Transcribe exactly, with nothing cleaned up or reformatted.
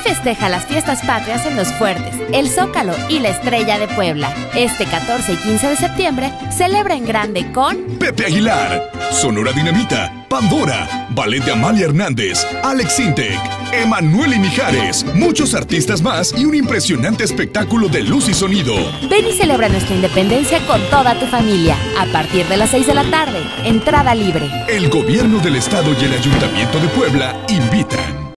festeja las fiestas patrias en Los Fuertes, el Zócalo y la Estrella de Puebla. Este catorce y quince de septiembre, celebra en grande con Pepe Aguilar, Sonora Dinamita, Pandora, Ballet de Amalia Hernández, Alex Sintek, Emanuel y Mijares, muchos artistas más y un impresionante espectáculo de luz y sonido. Ven y celebra nuestra independencia con toda tu familia. A partir de las seis de la tarde, entrada libre. El Gobierno del Estado y el Ayuntamiento de Puebla invitan.